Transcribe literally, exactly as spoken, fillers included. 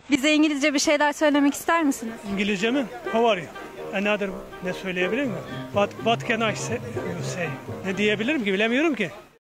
Bize İngilizce bir şeyler söylemek ister misiniz? İngilizce mi? How are you? Another ne söyleyebilir miyim? What, what can I say? say? Ne diyebilirim ki? Bilemiyorum ki.